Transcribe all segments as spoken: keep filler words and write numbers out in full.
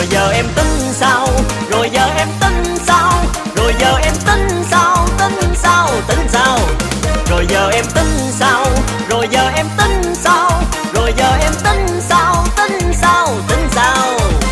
Rồi giờ em tính sao, rồi giờ em tính sao, rồi giờ em tính sao, tính sao, tính sao. Rồi giờ em tính sao, rồi giờ em tính sao, rồi giờ em tính sao, tính sao, tính sao.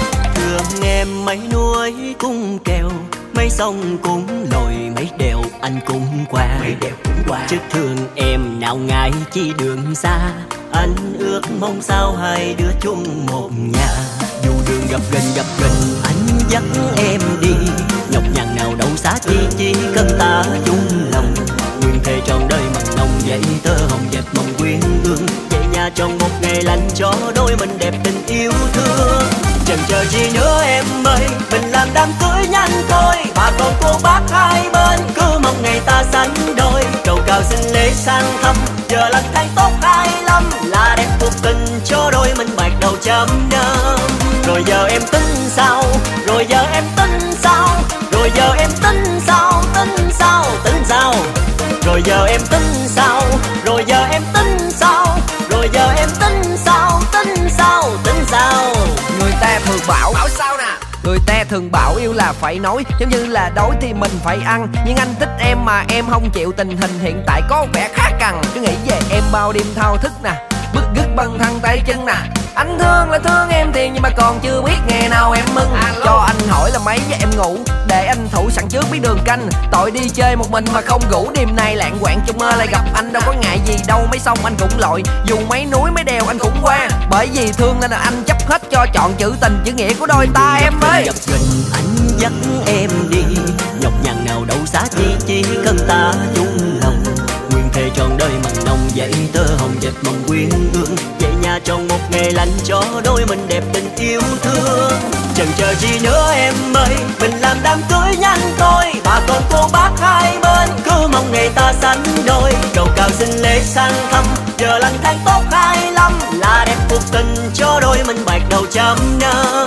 Thương em mấy núi cung kèo, mấy sông cũng lội, mấy đèo anh cũng qua, mấy đèo cũng qua. Chứ thương em nào ngại chi đường xa, anh ước mong sao hai đứa chung một nhà. Dù đường gặp gần gặp gần anh dắt em đi, nhọc nhằn nào đâu xa chi, chỉ cần ta chung lòng. Nguyện thề trọn đời mặn nồng, dãy tơ hồng dệt mộng quyến ương. Về nhà trong một ngày lành cho đôi mình đẹp tình yêu thương. Chần chờ chi nữa em ơi, mình làm đám cưới nhanh thôi. Bà con cô bác hai bên cứ mong ngày ta sánh đôi. Cầu cao xin lễ sang thăm, giờ lành tháng tốt hai lăm, là đẹp cuộc tình cho đôi mình bạc đầu trăm năm. Rồi giờ em tính sao, rồi giờ em tính sao, rồi giờ em tính sao, tính sao, tính sao. Rồi giờ em tính sao, rồi giờ em tính sao, rồi giờ em tính sao, tính sao, tính sao. Người ta thường bảo Bảo sao nè? Người ta thường bảo yêu là phải nói, giống như là đói thì mình phải ăn. Nhưng anh thích em mà em không chịu, tình hình hiện tại có vẻ khá cằn. Cứ nghĩ về em bao đêm thao thức nè, bứt rứt bằng thân tay chân nè. Anh thương là thương em thiệt nhưng mà còn chưa biết ngày nào em mừng. Alo. Cho anh hỏi là mấy giờ em ngủ, để anh thủ sẵn trước biết đường canh. Tội đi chơi một mình mà không ngủ, đêm nay lạng quạng trong mơ lại gặp anh. Đâu có ngại gì đâu, mấy sông anh cũng lội, dù mấy núi mấy đèo anh cũng qua. Bởi vì thương nên là anh chấp hết cho chọn chữ tình, chữ nghĩa của đôi ta em ơi. Gặp gần anh dắt em đi, nhọc nhằn nào đâu xa chi, chỉ cần ta chung lòng. Nguyện thề trọn đời mặn nồng, dãy tơ hồng dệt mộng quyến ương. Về nhà trong một ngày lành cho đôi mình đẹp tình yêu thương. Chần chờ chi nữa em ơi, mình làm đám cưới nhanh thôi. Bà con cô bác hai bên cứ mong ngày ta sánh đôi. Cầu cao xin lễ sang thăm, giờ lành tháng tốt hai lăm, là đẹp cuộc tình cho đôi mình bạc đầu trăm năm.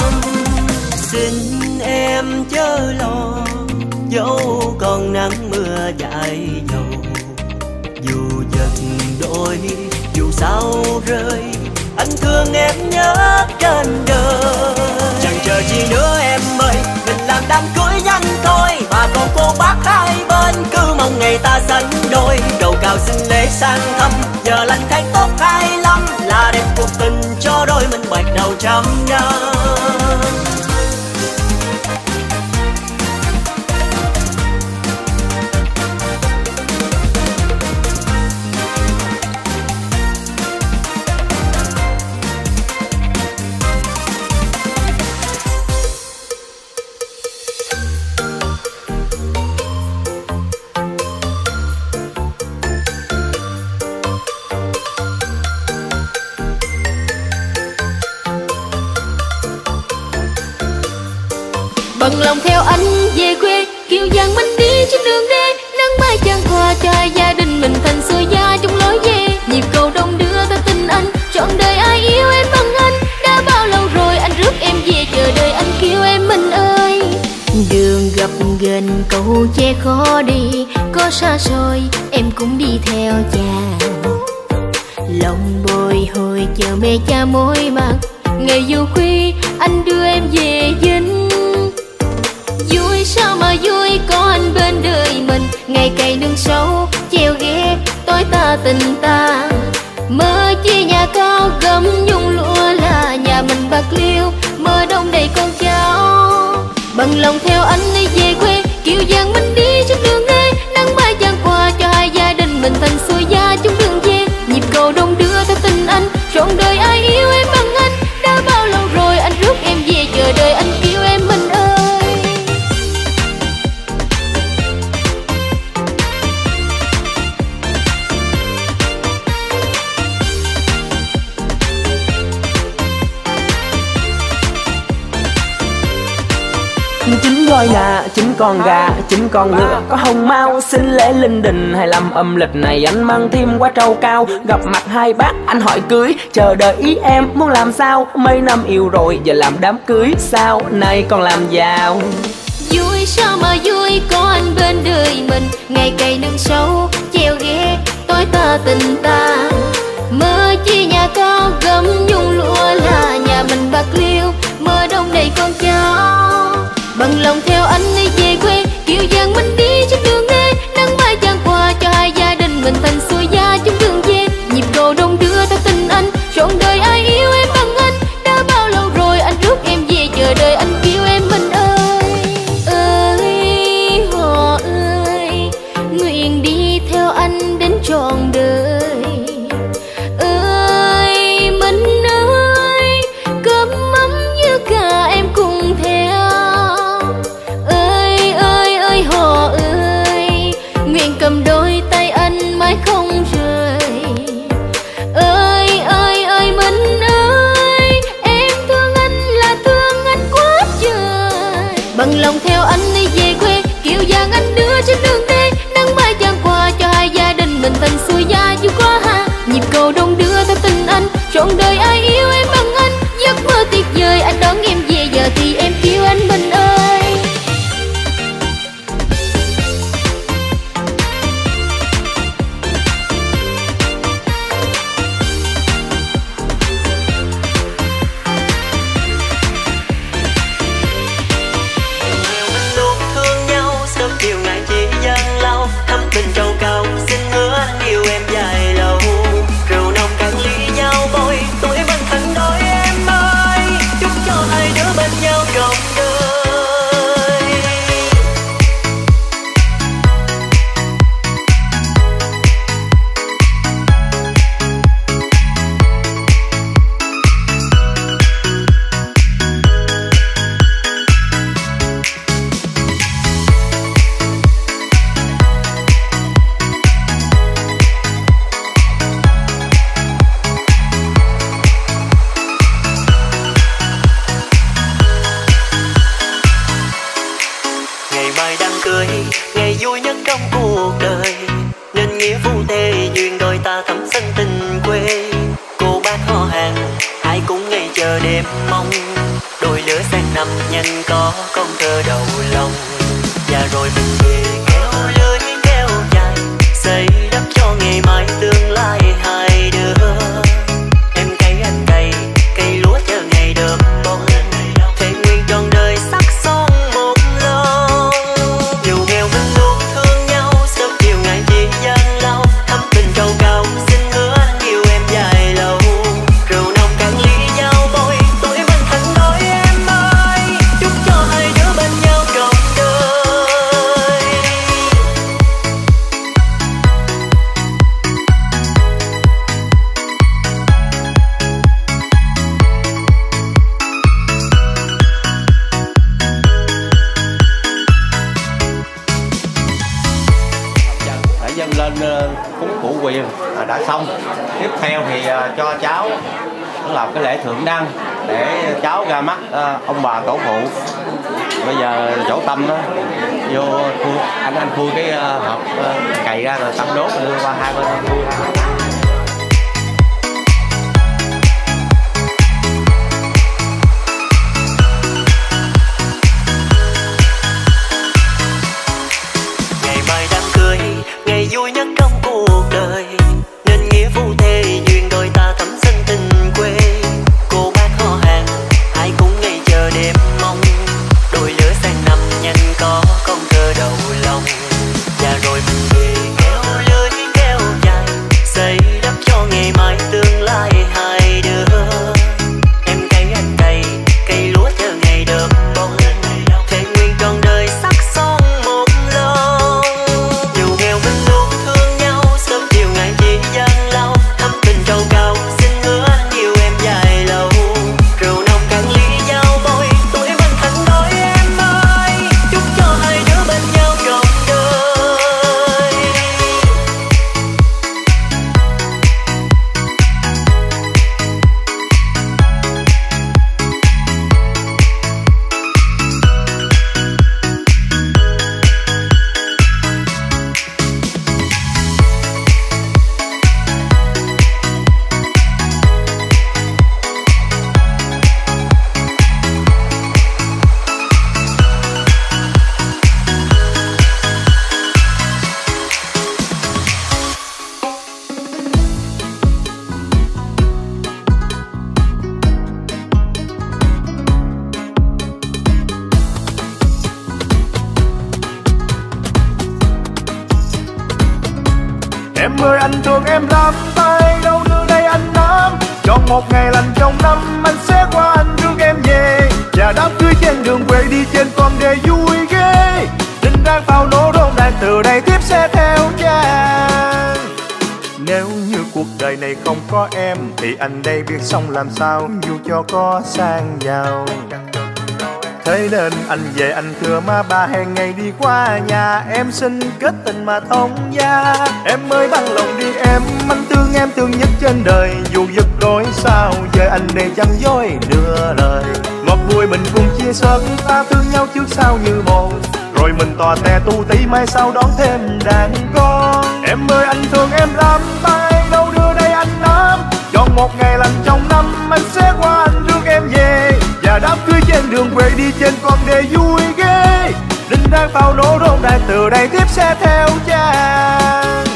Xin em chớ lo, dẫu còn nắng mưa dài dầu. Dù giật đôi, dù sao rơi, anh thương em nhất trên đời. Chẳng chờ chi nữa em ơi, mình làm đám cưới nhanh thôi. Bà con cô bác hai bên cứ mong ngày ta sánh đôi. Cầu cao xin lễ sang thăm, giờ lành tháng tốt hai lăm, là đẹp cuộc tình cho đôi mình bạc đầu trăm năm. Bằng lòng theo anh về quê, kiêu giang mình đi trên đường đê. Nắng mai chan hòa cho hai gia đình mình thành xưa gia chung lối về. Nhịp cầu đông đưa ta tin anh, trọn đời ai yêu em bằng anh. Đã bao lâu rồi anh rước em về, chờ đợi anh kêu em mình ơi. Đường gập ghềnh cầu che khó đi, có xa xôi em cũng đi theo cha. Lòng bồi hồi chờ mẹ cha mối mặt, ngày dù khuya anh đưa em về dinh. Vui sao mà vui có anh bên đời mình, ngày cày nương sâu treo ghé tối ta tình ta. Mơ chia nhà cao gấm nhung lụa là nhà mình bạc liêu, mơ đông đầy con cháu. Bằng lòng theo anh đi về quê, kiêu giang mình đi trên đường đê. Nắng mai chan qua cho hai gia đình mình thành xưa gia chung đường về. Nhịp cầu đông đưa theo tình anh, trọn đời ai yêu em bằng anh. Đã bao lâu rồi anh rước em về, chờ đợi anh kêu em mình ơi. Chín voi gà, chín con gà, chín con ngựa có hồng mau. Xin lễ linh đình hay làm âm lịch này anh mang thêm qua trâu cao. Gặp mặt hai bác anh hỏi cưới, chờ đợi ý em muốn làm sao. Mấy năm yêu rồi giờ làm đám cưới sao, nay còn làm giàu. Vui sao mà vui có anh bên đời mình, ngày cày nương sâu treo ghé tối ta tình ta. Mơ chia nhà cao gấm nhung lụa là nhà mình bạc liêu, mơ đông đầy con cháu. lòng theo anh đi về quê, kiều vàng anh đưa trên đường đi. Nắng mai chan qua cho hai gia đình mình thành xuôi gia chưa qua ha. Nhịp cầu đông đưa theo tình anh, trọn đời ai yêu em bằng anh. Giấc mơ tuyệt vời anh đón em về, giờ thì em kêu anh Bình ơi. Tình trầu cao xin hứa yêu em dài lâu, rượu nồng càng ly nhau bôi tuổi vẫn thẳng đôi em ơi, chúc cho hai đứa bên nhau trọn đời. Ngày vui nhất trong cuộc đời, nên nghĩa phu thê duyên đôi ta thắm sân tình quê. Cô bác họ hàng ai cũng ngày chờ đêm mong, đôi lứa sang năm nhanh có con thơ đầu lòng. Và rồi mình về kéo lưới kéo dài, xây đắp cho ngày mai tương lai hai đứa. Em cày anh cày, cây lúa chờ ngày đơm bông, thề nguyện trọn đời sắc son một lòng. Dù nghèo mình luôn thương nhau, sớm chiều ngày chỉ gian lao. Thắm tình trầu cao xin hứa yêu em dài lâu, rượu nồng càng ly nhau bôi tuổi vẫn thẳng đôi em ơi, chúc cho hai đứa bên nhau trọn đời. Đã dâng lên cúng cụ quyền đã xong. Tiếp theo thì cho cháu làm cái lễ thượng đăng để cháu ra mắt ông bà tổ phụ. Bây giờ dỗ tâm đó vô khui, anh anh khui cái hộp cày ra rồi tâm đốt đưa qua hai bên khui. Ngày mai đám cưới, ngày vui nhất trong cuộc đời, nên nghĩa phu thê duyên đôi ta thắm sân tình quê. Cô bác họ hàng ai cũng ngày chờ đêm mong, đôi lứa sang năm nhanh có con thơ đầu lòng. Và rồi mình về kéo lưới kéo dài, xây đắp cho ngày mai tương lai hai đứa. Em cày anh cày, cây lúa chờ ngày đơm bông, thề nguyện trọn đời sắc son một lòng. Dù nghèo mình luôn thương nhau, sớm chiều ngày chỉ gian lao. Thắm tình trầu cao xin hứa yêu em dài lâu, rượu nồng càng ly nhau bôi tuổi vẫn thẳng đôi em ơi, chúc cho hai đứa bên nhau trọn đời. Em ơi anh thương em lắm, tay đâu đưa đây anh nắm. Chọn một ngày lành trong năm, anh sẽ qua anh rước em về. Và đám cưới trên đường quê đi trên con đê vui ghê. Đinh đang pháo nổ rộn ràng, từ đây tiếp sẽ theo chàng. Nếu như cuộc đời này không có em, thì anh đây biết sống làm sao, dù cho có sang giàu. Thế nên anh về anh thưa má ba hẹn ngày đi qua nhà em, xin kết tình mà thông gia. Em ơi bằng lòng đi em, anh thương em thương nhất trên đời. Dù giật đôi sao giờ anh đây chẳng dối đưa lời. ngọt bùi mình cùng chia sớt, ta thương nhau trước sau như một. Rồi mình tò te tu tí mai sau đón thêm đàn con. Em ơi anh thương em lắm, tay đâu đưa đây anh nắm. Chọn một ngày lành trong năm, anh sẽ qua anh rước em về. Và đám cưới trên đường quê đi trên con đê vui ghê. Đinh đang pháo nổ rộn ràng, từ đây tiếp sẽ theo chàng.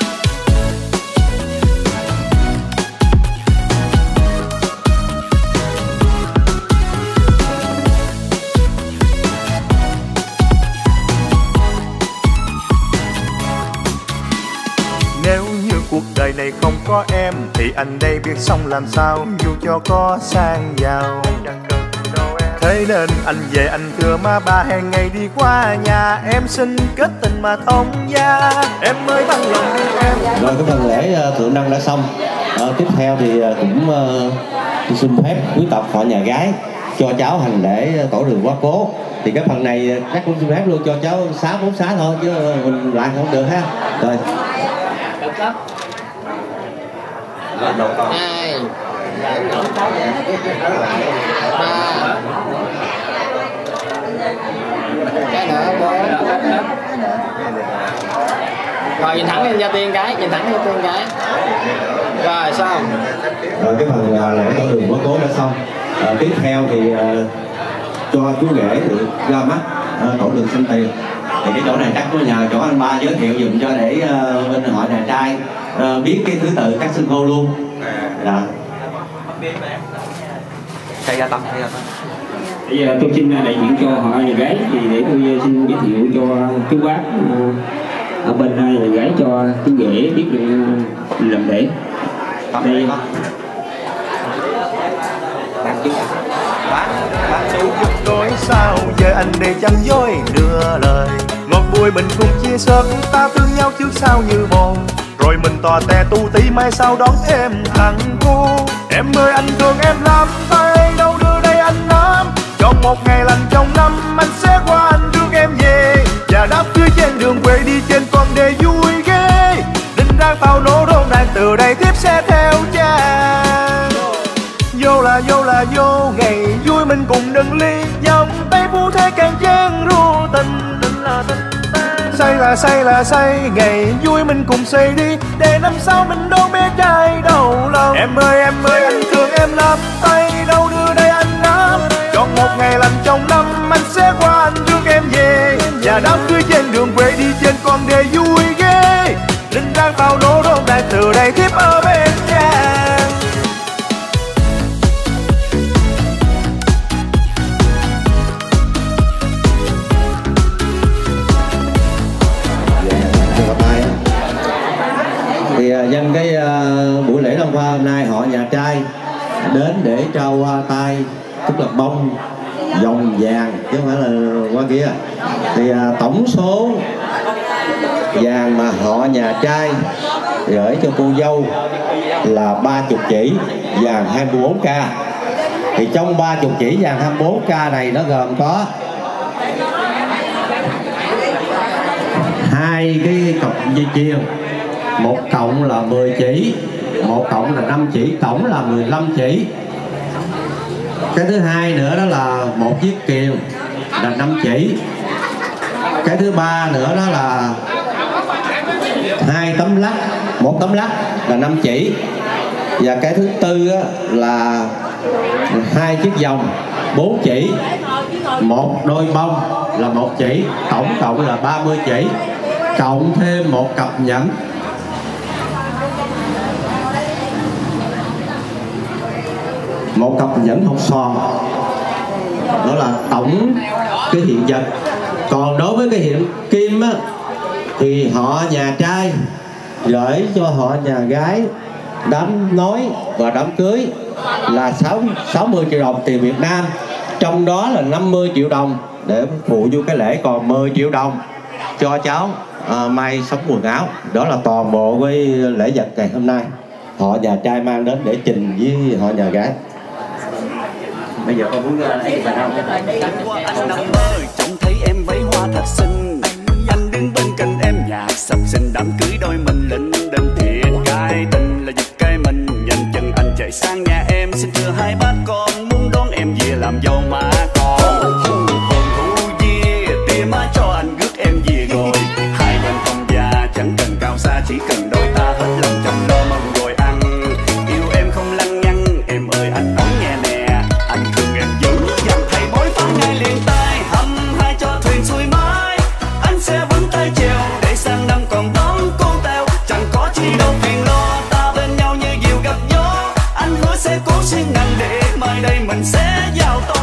Nếu như cuộc đời này không có em thì anh đây biết sống làm sao, dù cho có sang giàu. Thế nên anh về anh thưa má ba hẹn ngày đi qua nhà em, xin kết tình mà thông gia. Em ơi bằng lòng đi em. Rồi cái phần lễ uh, thượng đăng đã xong. Uh, tiếp theo thì uh, cũng uh, xin phép quý tộc họ nhà gái cho cháu hành lễ tổ đường quá cố. Thì cái phần này chắc cũng xin phép luôn cho cháu xá bốn xá thôi chứ mình lại không được ha. Rồi. Hai ba cái nữa bốn. Rồi nhìn thẳng lên cho tiên cái, nhìn thẳng lên tiên cái. Rồi xong. Rồi cái phần uh, lễ tổ đường quá cố đã xong. Uh, tiếp theo thì uh, cho chú rể được ra mắt uh, tổ đường sinh tiền. Thì cái chỗ này chắc có nhờ chỗ anh ba giới thiệu dùm cho để uh, bên họ nhà trai uh, biết cái thứ tự các xưng hô luôn. Dạ. Thầy ra tâm, thầy ra tâm. Bây giờ tôi xin đại diện cho họ nhà gái thì để tôi xin giới thiệu cho chú bác ở bên hai nhà gái cho chú rể biết được làm lễ. Đây. Bác, bác chú nói sao giờ anh đây chẳng dối đưa lời. Ngọt bùi mình cùng chia sớt, ta thương nhau trước sau như một. Rồi mình tò te tu tí mai sau đón thêm thằng cu. Em ơi anh thương em lắm, tay đâu đưa đây anh nắm. Chọn một ngày lành trong năm, anh sẽ qua anh rước em về. Và đám cưới trên đường quê đi trên con đê vui ghê. Đinh đang pháo nổ rộn ràng, từ đây tiếp sẽ theo chàng. Vô là vô là vô, ngày vui mình cùng đừng ly. Vòng tay phu thế càng chen ru tình, tình là tình. Say là say là say, ngày vui mình cùng say đi. Để năm sau mình đón bé trai đầu lòng. Em ơi em ơi anh thương em lắm, tay đâu đưa đây anh nắm. Chọn một ngày lành trong năm, anh sẽ qua anh rước em về. Và đám cưới trên đường quê đi trên con đê vui ghê. Linh đang pháo nổ rộn ràng, từ đây tiếp ở bên chàng. Thì uh, nhân cái uh, buổi lễ long hoa hôm nay họ nhà trai đến để trao hoa tay, tức là bông vòng vàng chứ không phải là hoa kia. Thì uh, tổng số vàng mà họ nhà trai gửi cho cô dâu là ba chục chỉ vàng hai mươi bốn k. Thì trong ba chục chỉ vàng hai mươi bốn k này nó gồm có hai cái cọc dây chuyền, một cộng là mười chỉ, một cộng là năm chỉ, tổng là mười lăm chỉ. Cái thứ hai nữa đó là một chiếc kiềm là năm chỉ. Cái thứ ba nữa đó là hai tấm lắc, một tấm lắc là năm chỉ. Và cái thứ tư là hai chiếc vòng bốn chỉ, một đôi bông là một chỉ, tổng cộng là ba mươi chỉ, cộng thêm một cặp nhẫn. Một cặp nhẫn hột xoàn, đó là tổng cái hiện vật. Còn đối với cái hiện kim á, thì họ nhà trai gửi cho họ nhà gái đám nói và đám cưới là sáu mươi triệu đồng tiền Việt Nam, trong đó là năm mươi triệu đồng để phụ vô cái lễ, còn mười triệu đồng cho cháu à, may sắm quần áo. Đó là toàn bộ cái lễ vật ngày hôm nay họ nhà trai mang đến để trình với họ nhà gái. Bây giờ con muốn ấy bài không? Anh Năm ơi, trông thấy em váy hoa thật xinh, anh đứng bên cạnh em nhạc sập sinh, đám cưới đôi mình linh đừng thiệt cái tình là giật cây mình, nhanh chân anh chạy sang nhà em, xin thưa hai bác con muốn đón em về làm dâu. xin ngăn để mai đây mình sẽ giao to.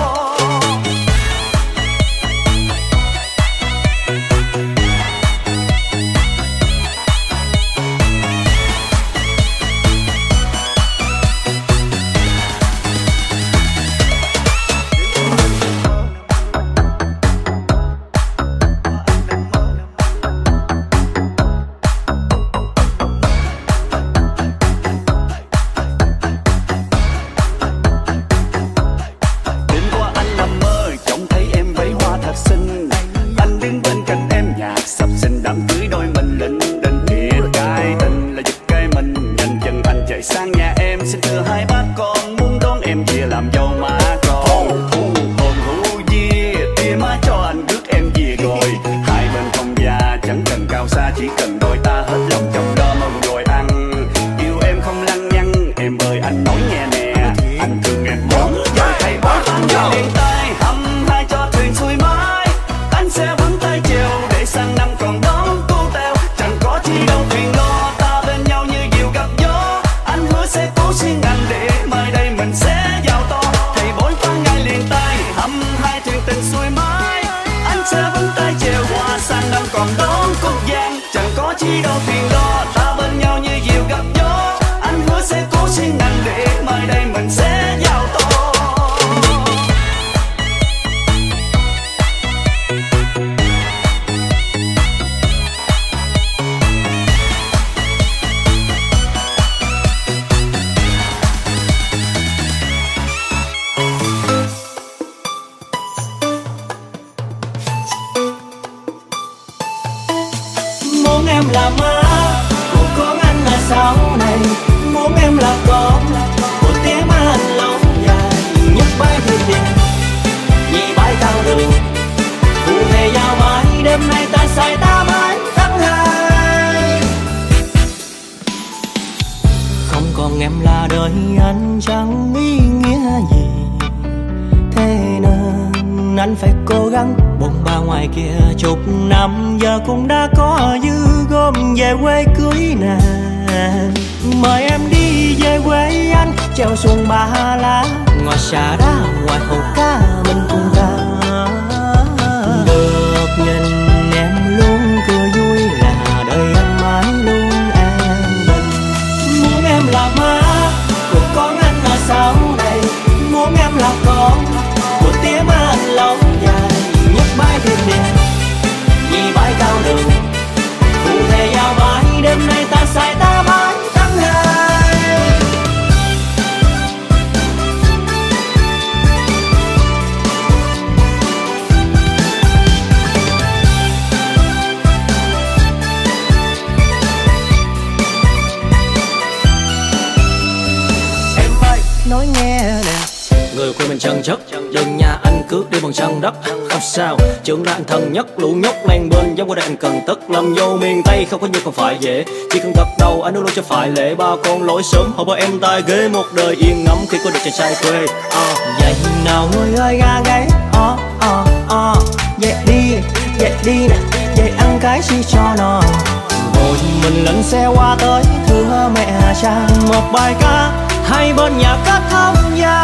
Trưởng ra anh thân nhất lũ nhóc lan bên giống qua đây anh cần tất làm vô miền Tây không có như không phải dễ chỉ cần gật đầu anh luôn luôn cho phải lễ ba con lối sớm họ bởi em tai ghế một đời yên ngắm khi có được chàng trai quê à. Vậy nào người ơi ga gáy o o o dậy đi dậy đi nè dậy ăn cái chi cho nó rồi mình lên xe qua tới thưa mẹ cha một bài ca hai bên nhà cất thông gia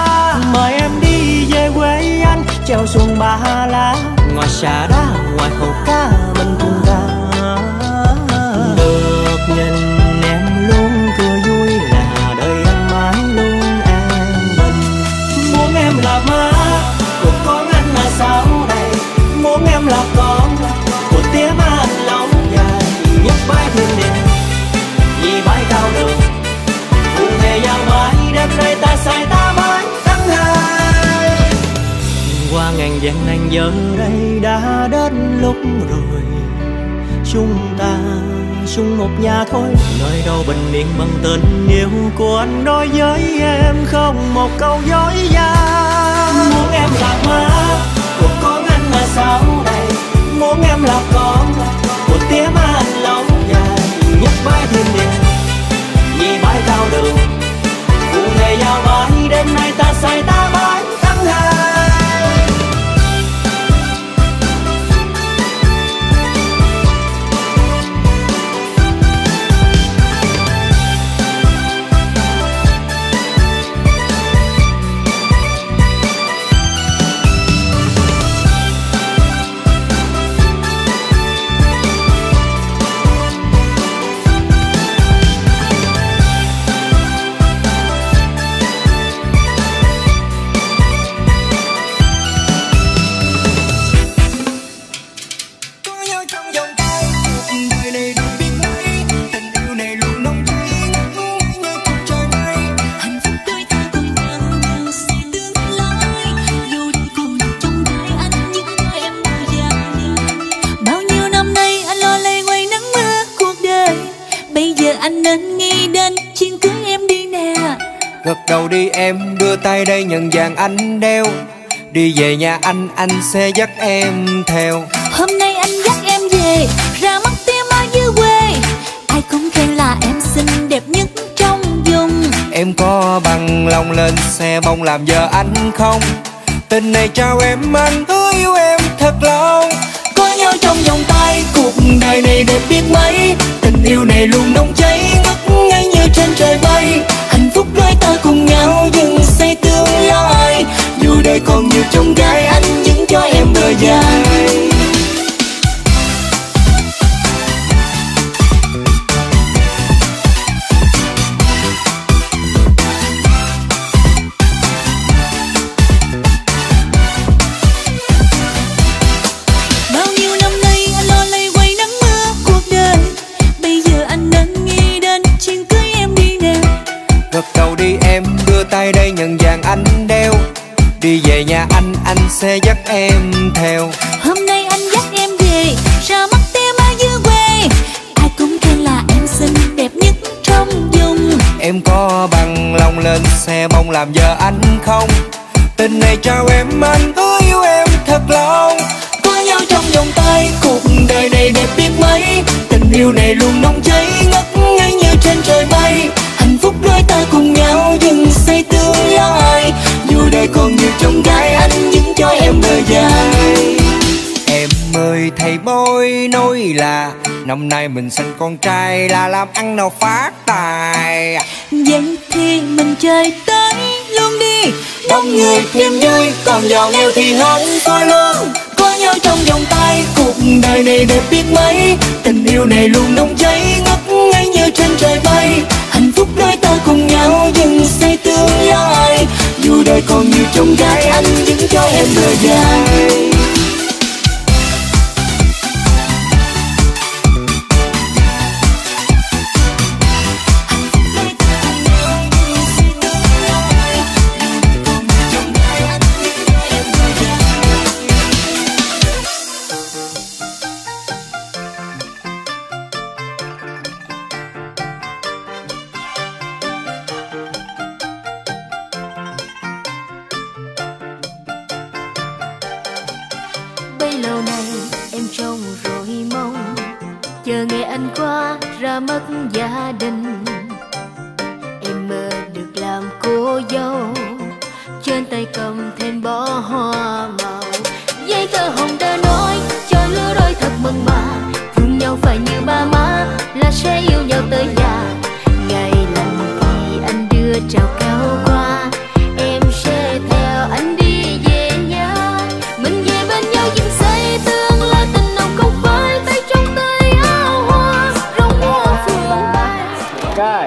mời em đi về quê anh treo xuồng ba lá ngoài xà đá ngoài hồ cá mình cùng ca được nhìn em luôn cười vui là đời anh mãi luôn an bình muốn em là má của con anh là sao đây muốn em là con của tía má anh lâu dài nhất bãi thiên địa vì bãi cao đường cùng thề giao mãi đêm nay ta say ta mãi tháng hai qua ngàn vạn nàng giờ đây đã đến lúc rồi chúng ta chung một nhà thôi nơi đâu bình yên bằng tình yêu của anh đối với em không một câu dối gian muốn em là má của con anh là sao đây muốn em là con của tía má anh lâu dài nhất bãi thiên địa vì bãi cao đường cùng thề giao mãi đêm nay ta say ta mãi tháng hai đầu đi em, đưa tay đây nhận vàng anh đeo. Đi về nhà anh, anh sẽ dắt em theo. Hôm nay anh dắt em về, ra mắt tim ở dưới quê. Ai cũng khen là em xinh đẹp nhất trong vùng. Em có bằng lòng lên xe bông làm vợ anh không? Tình này trao em, anh hứa yêu em thật lòng. Có nhau trong vòng tay, cuộc đời này đẹp biết mấy. Tình yêu này luôn nóng cháy, ngất ngây như trên trời bay. Hạnh phúc đôi ta cùng nhau dừng xây tương lai. Dù đời còn nhiều chông gai, anh vẫn cho em bờ dài. Tay đây nhận vàng anh đeo. Đi về nhà anh, anh sẽ dắt em theo. Hôm nay anh dắt em về, ra mắt tim ở dưới quê. Ai cũng khen là em xinh đẹp nhất trong vùng. Em có bằng lòng lên xe bông làm vợ anh không? Tình này trao em, anh hứa yêu em thật lòng. Có nhau trong vòng tay, cuộc đời này đẹp biết mấy. Tình yêu này luôn nóng cháy, ngất ngây như trên trời bay. Hạnh phúc đôi ta cùng nhau dừng xây tương lai. Dù đời còn nhiều chông gai, anh vẫn cho em bờ dài. Em ơi thầy bói nói là năm nay mình sinh con trai là làm ăn nào phát tài. Vậy thì mình chơi tới luôn đi, đông người thêm vui, còn giàu nghèo thì hết coi luôn. Có nhau trong vòng tay, cuộc đời này đẹp biết mấy. Tình yêu này luôn nóng cháy, ngất ngây như trên trời bay. Hạnh phúc đôi ta cùng nhau dừng xây tương lai. Dù đời còn nhiều chông gai, anh vẫn cho em bờ dài. lâu nay em trông rồi mong, chờ ngày anh qua ra mất gia đình. Em mơ được làm cô dâu, trên tay cầm thêm bó hoa màu. Dây tơ hồng đã nói cho lứa đôi thật mừng mà, thương nhau phải như ba má là sẽ yêu nhau tới già. Ngày lành thì anh đưa trao cao qua, em sẽ theo anh đi về nhà. Mình về bên nhau dựng xây tương lai, tình nồng không phải tay trong tay áo hoa rong hoa phượng bay. Cái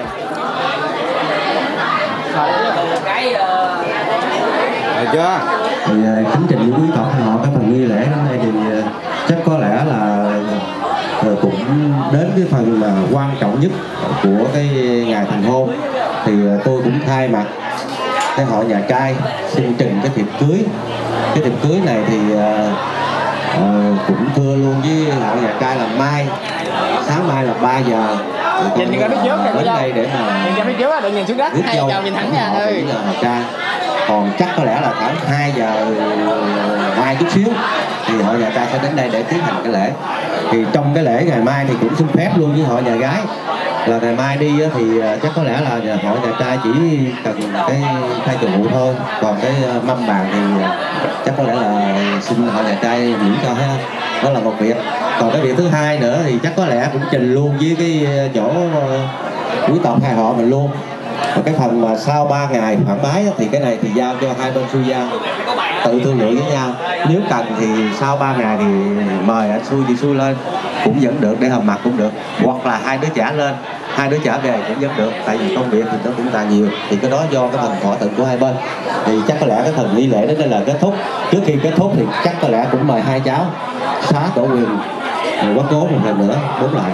được chưa? Thì uh, kính trình quý tộc họ cái phần nghi lễ hôm nay thì uh, chắc có lẽ là uh, cũng đến cái phần mà quan trọng nhất của cái ngày thành hôn. Thì uh, tôi cũng thay mặt cái hội nhà trai xin trình cái thiệp cưới. Cái thiệp cưới này thì uh, uh, cũng thưa luôn với hội nhà trai là mai, sáng mai là ba giờ. Nhìn thì có biết trước đến đây để mà nhìn cho biết trước á, đừng nhìn xuống đất, hai chồng nhìn thẳng nha ơi. Còn chắc có lẽ là khoảng hai giờ mai chút xíu thì hội nhà trai sẽ đến đây để tiến hành cái lễ. Thì trong cái lễ ngày mai thì cũng xin phép luôn với hội nhà gái là ngày mai đi thì chắc có lẽ là hội nhà trai chỉ cần cái khai trụ thôi, còn cái mâm bàn thì chắc có lẽ là xin hội nhà trai miễn cho hết. Đó là một việc. Còn cái việc thứ hai nữa thì chắc có lẽ cũng trình luôn với cái chỗ quý tộc hai họ mình luôn. Và cái phần mà sau ba ngày thoải mái thì cái này thì giao cho hai bên xui giao tự thương lượng với nhau. Nếu cần thì sau ba ngày thì mời anh xui chị xui lên cũng vẫn được, để hầm mặt cũng được, hoặc là hai đứa trả lên, hai đứa trả về cũng vẫn được. Tại vì công việc thì nó cũng là nhiều, thì cái đó do cái phần thỏa thuận của hai bên. Thì chắc có lẽ cái phần nghi lễ đến đây là kết thúc. Trước khi kết thúc thì chắc có lẽ cũng mời hai cháu xá tổ quyền quá cố một lần nữa bốn lại.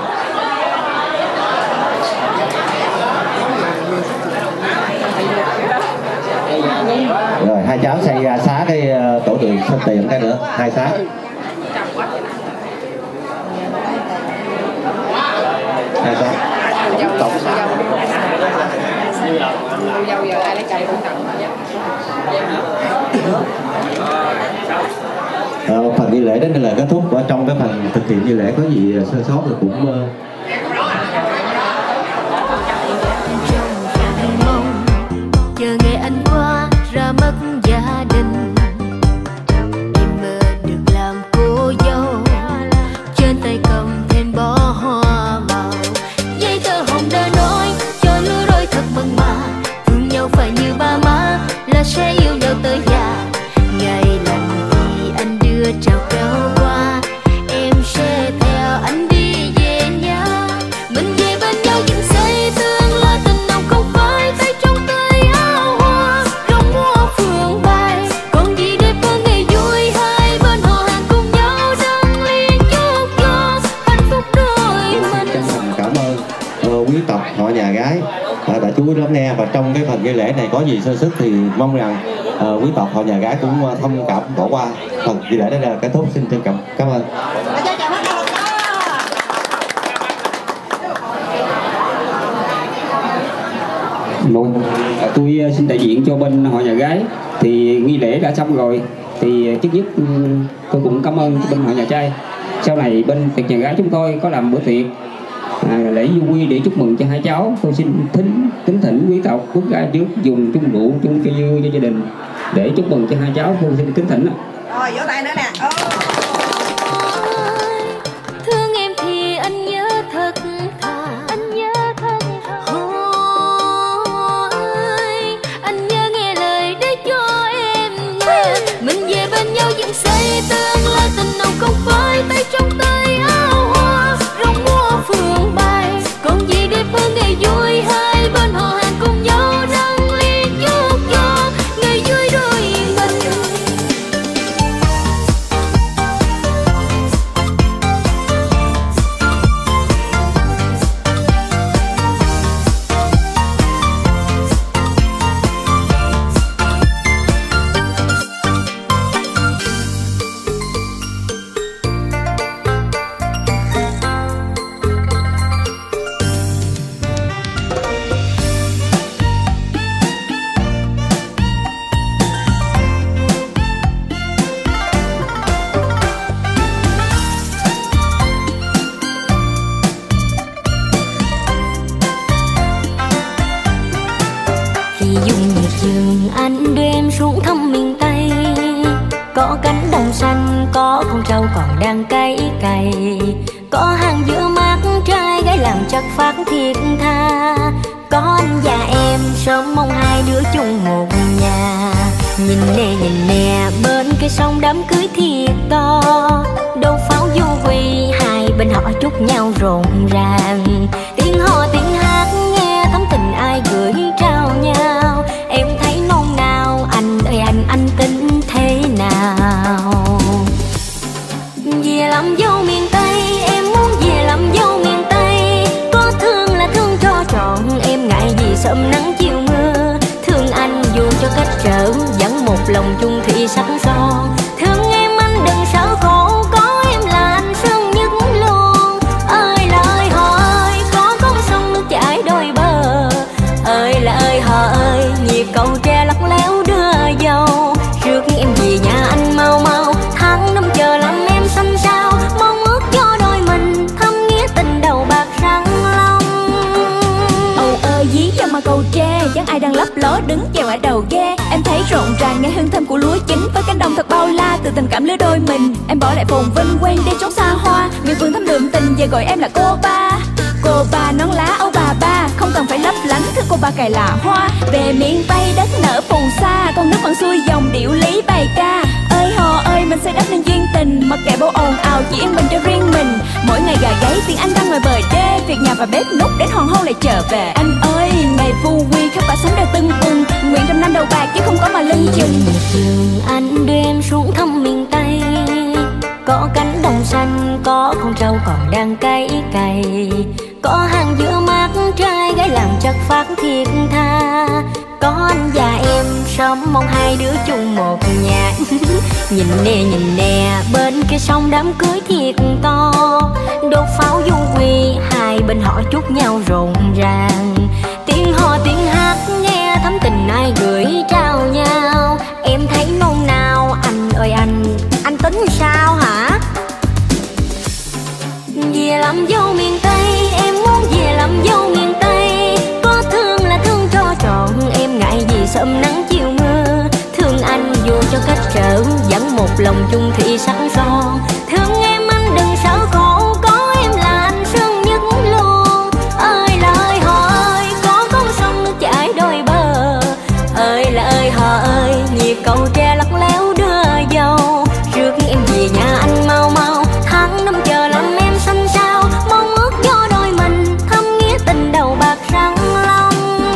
Rồi hai cháu xây ra xá cái tổ tiền sắp tiền cái nữa, hai xá. Hai xá. Tổng xá. dâu giờ ai lấy cây cũng tặng Ờ, phần nghi lễ đến đây là kết thúc. Ở trong cái phần thực hiện nghi lễ có gì sơ sót thì cũng uh... chờ ngày anh qua ra mất gia đình, em mơ được làm cô dâu, trên tay cầm thêm bó hoa màu, dây tơ hồng đã nói cho lứa đôi thật mặn mà, thương nhau phải như ba má là sẽ yêu nhau tới già. Ngày lành thì anh đưa trao kéo qua, em sẽ theo anh đi về nhà, mình về bên nhau dựng xây tương lai tình nồng không phải tay trong tay áo hoa rong mua phượng bay, còn gì đẹp hơn ngày vui hai bên họ hàng cùng nhau dâng ly chúc cho hạnh phúc đôi mình. Chân thành cảm ơn uh, quý tộc họ nhà gái uh, đã chú ý lắng nghe, và trong cái phần nghi lễ này có gì sơ xuất thì mong rằng uh, quý tộc họ nhà gái cũng uh, thông cảm bỏ qua. Phần nghi lễ đây là kết thúc, xin trân trọng cảm ơn. Một, tôi xin đại diện cho bên họ nhà gái. Thì nghi lễ đã xong rồi, thì trước nhất tôi cũng cảm ơn bên họ nhà trai. Sau này bên tiệc nhà gái chúng tôi có làm bữa tiệc à, lễ du quy để chúc mừng cho hai cháu. Tôi xin thính kính thỉnh quý tộc quốc gia trước dùng chung rượu chung cây dưa cho gia đình để chúc mừng cho hai cháu. Tôi xin kính thỉnh. Rồi vỗ tay nữa nè. Thương em thì anh nhớ thật thà, anh nhớ thật thà. Ôi, anh nhớ nghe lời để cho em nghe. Mình về bên nhau dựng xây tương lai tình nồng không phải tay trong tay áo hoa rong mua phượng bay, còn gì đẹp hơn ngày vui hai bên họ hàng cùng nhau nâng ly chúc cho ngày vui đôi mình. Khi dùng nhịp dừng anh đưa em xuống thăm miền Tây, có cánh đồng xanh, có con trâu còn đang cày cày, có hàng dừa mát trai gái làm chất phát thiệt tha, có anh và em sớm mong hai đứa chung một nhà. Nhìn nè nhìn nè bên cái sông đám cưới thiệt to, đốt pháo du quy hai bên họ chúc nhau rộn ràng, tiếng hò tiếng hát nghe thắm tình ai gửi trao nhau. Em thấy nôn nao anh ơi anh anh tính thế nào? Về làm dâu miền Tây, em muốn về làm dâu miền Tây, có thương là thương cho trọn, em ngại gì sớm nắng chiều mưa. Thương anh dù cho cách trở, vẫn một lòng chung thủy sắc son. Thương em anh đừng sợ khổ, có em là anh sương nhất luôn. Ơi là ơi họ ơi, có con sông nước chảy đôi bờ. Ơi là ơi họ ơi, nhịp cầu tre lắc léo đưa dâu. Rước em về nhà anh mau mau, tháng năm chờ làm em xanh sao. Mong ước cho đôi mình thâm nghĩa tình đầu bạc răng long. Âu ơi dí cho mà cầu tre, chẳng ai đang lấp ló đứng chèo ở đầu ghe. Em thấy rộn ràng nghe hương thơm của lúa chín, với cánh đồng thật bao la từ tình cảm lứa đôi mình. Em bỏ lại phồn vinh quen đi trốn xa hoa, miền vườn thắm đượm tình về gọi em là cô ba. Cô ba nón lá áo bà ba, không cần phải lấp lánh thứ cô ba cài là hoa. Về miền Tây đất nở phù sa, con nước vẫn xuôi dòng điệu lý bài ca. Ơi hò ơi mình xây đắp nên duyên tình, mặc kệ bao ồn ào chỉ yên bình cho riêng mình. Mỗi ngày gà gáy tiếng anh đang ngoài bờ đê, việc nhà và bếp nút đến hoàng hôn lại trở về. Anh ơi ngày vu quy khắp cả sống đều tưng bừng, nguyện trăm năm đầu bạc chứ không có mà lưng chừng. Anh đưa em xuống thăm miền Tây, có cánh đồng xanh, có con trâu còn đang cày cày, có hàng dừa mát trai gái làm chất phát thiệt tha, có anh và em sớm mong hai đứa chung một nhà. Nhìn nè nhìn nè bên cái sông đám cưới thiệt to, đốt pháo du quy hai bên họ chúc nhau rộn ràng, tiếng hò tiếng hát nghe thắm tình ai gửi trao nhau. Em thấy nôn nao, anh ơi anh, anh tính sao hả? Về làm dâu miền Tây, em muốn về làm dâu miền Tây. Có thương là thương cho trọn, em ngại gì sớm nắng chiều mưa. Thương anh dù cho cách trở, vẫn một lòng chung thủy sắc son. Thương em anh đừng sợ khổ, có em là anh sương nhất luôn. Ơi là ơi họ ơi, có con sông nước chảy đôi bờ. Ơi là ơi họ ơi, nhịp cầu tre lắc léo đưa dâu. Rước em về nhà anh mau mau, tháng năm chờ làm em xanh sao. Mong ước cho đôi mình thâm nghĩa tình đầu bạc răng long.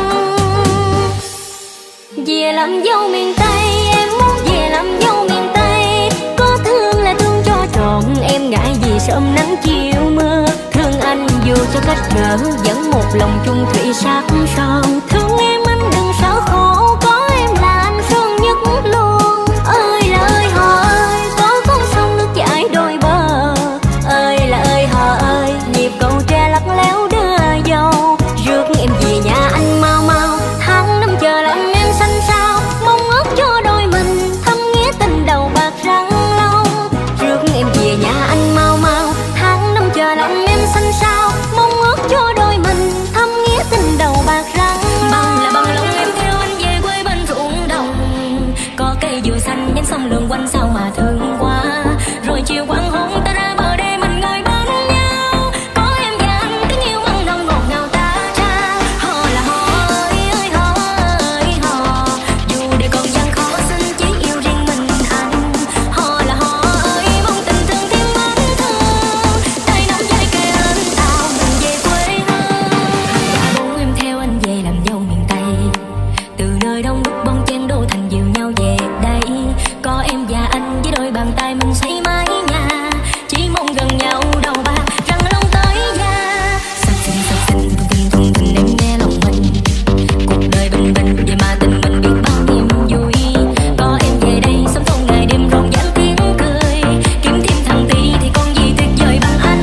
Về làm dâu miền Tây, em muốn về làm dâu miền Tây. Có thương là thương cho trọn, em ngại gì sớm nắng chiều mưa. Thương anh dù cho cách trở, vẫn một lòng chung thủy sắc son. Thương em anh đừng sợ khổ, có em là anh sương nhất luôn. Ơi là ơi họ ơi, có con sông nước chảy đôi bờ. Ơi là ơi họ ơi, nhịp cầu tre lắc léo đưa dâu. Rước em về nhà anh mau mau, tháng năm chờ làm em xanh sao. Mong ước cho đôi mình thâm nghĩa tình đầu bạc răng long. Rước em về nhà anh mau mau, tháng năm chờ làm em xanh sao. Mong ước cho đôi mình thâm nghĩa tình đầu bạc răng long. Bằng là bằng lòng em theo anh về quê bên ruộng đồng. Có cây dừa xanh nhánh sông lượn quanh sao mà thương quá. Rồi chiều quang hôn ta ra bờ đê mình ngồi bên nhau. Có em và anh tình yêu mặn nồng ngọt ngào ta trao. Họ là họ ơi ơi họ ơi họ, dù để còn gian khó xin chỉ yêu riêng mình anh. Họ là họ ơi mong tình thương thêm mến thương, tay nắm tay kề bên tao mình về quê hương. Bốn em theo anh về làm dâu miền Tây, từ nơi đông đúc bon chen đô thành dìu nhau về đây. Có em và anh với đôi bàn tay mình xây mái nhà, chỉ mong gần nhau đầu bạc răng long tới da. Sắc xinh sắc xinh thùng thình thùng thình em nghe lòng mình. Cuộc đời bình bình vậy mà tình mình biết bao niềm vui. Có em về đây sống thâu ngày đêm rộn ràng tiếng cười. Kiếm thêm thằng tí thì còn gì tuyệt vời bằng anh